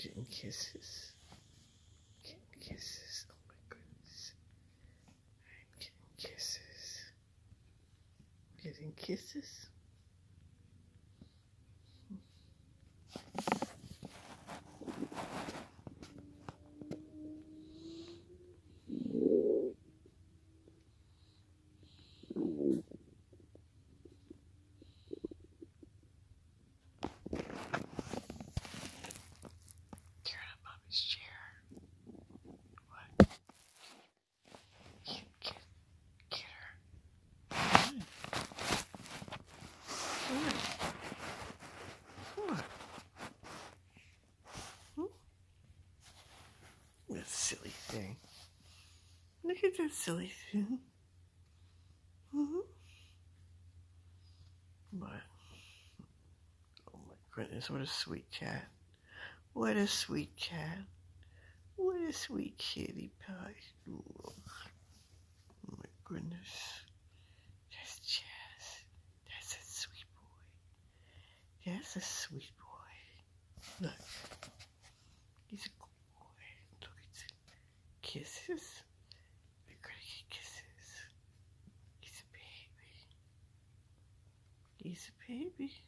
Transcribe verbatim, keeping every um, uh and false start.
Getting kisses. Getting kisses. Oh my goodness. I'm getting kisses. Getting kisses. Chair. What? Get, get, get her. What? What? What? Hmm? That silly thing. Look at that silly thing. Mm-hmm. But, oh my goodness, what a sweet cat. What a sweet cat. What a sweet kitty pie. Oh my goodness. That's Jazz. That's a sweet boy. That's a sweet boy. Look. He's a good boy. Look at it. Kisses. We're gonna get kisses. He's a baby. He's a baby.